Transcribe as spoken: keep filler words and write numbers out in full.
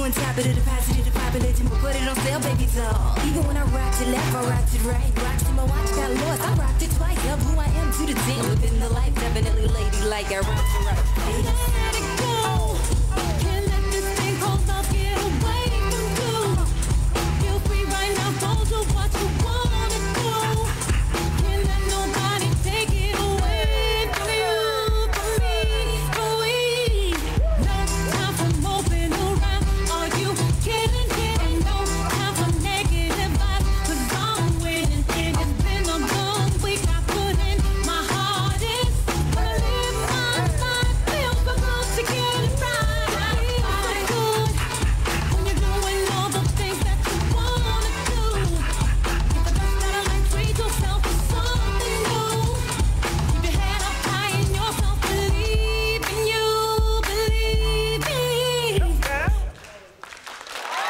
on top of the deposit, the popular to put it on sale, baby doll. Even when I rocked it left, I rocked it right. Rocked to my watch, got lost. I rocked it twice. Up who I am to the ten. Within the life, definitely ladylike. I rocked it right.